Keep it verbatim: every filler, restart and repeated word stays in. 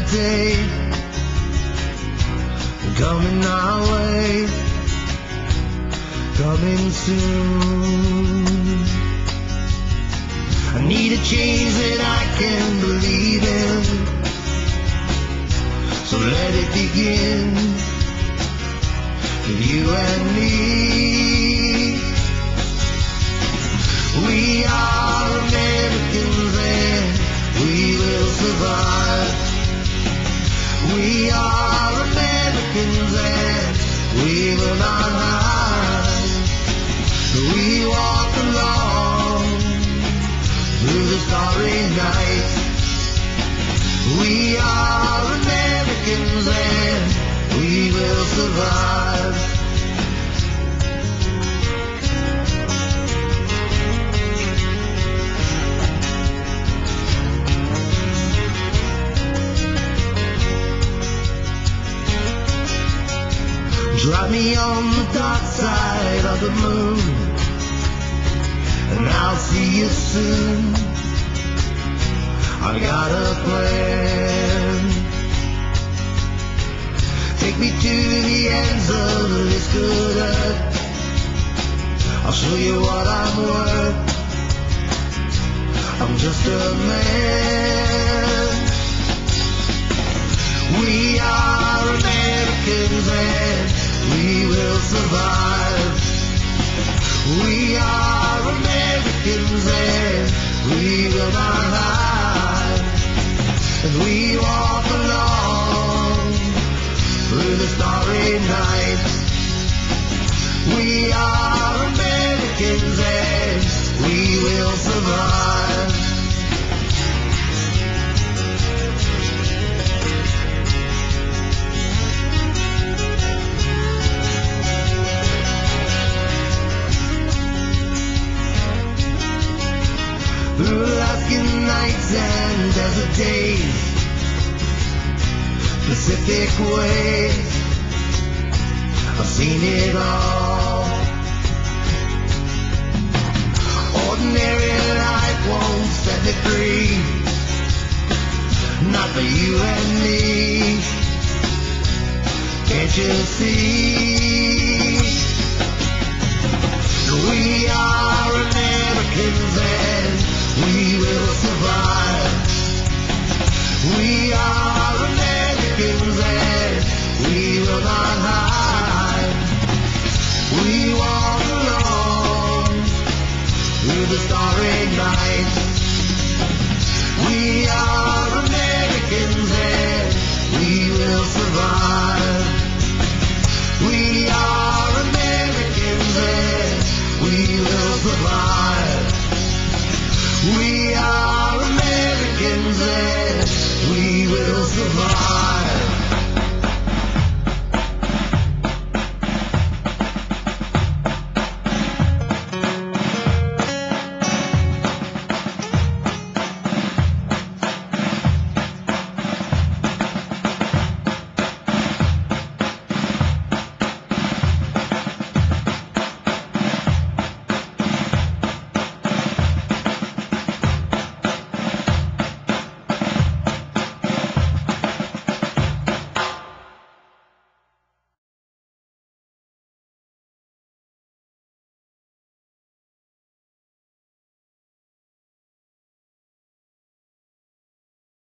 day coming our way, coming soon. I need a change that I can believe in, so let it begin with you and me. We are Americans and we will survive. We are Americans and we will not hide. We walk along through the starry night. We are Americans and we will survive. Drop me on the dark side of the moon, and I'll see you soon. I got a plan. Take me to the ends of this good earth. I'll show you what I'm worth. I'm just a man. We are Americans and we will survive. We are Americans and we will not hide. And we walk along through the starry night. We are Americans and we will survive. Through Alaskan nights and desert days, Pacific waves, I've seen it all. Ordinary life won't set me free, not for you and me. Can't you see? We are Americans and we will survive. We are Americans and we will not hide. We walk along through the starry night. We are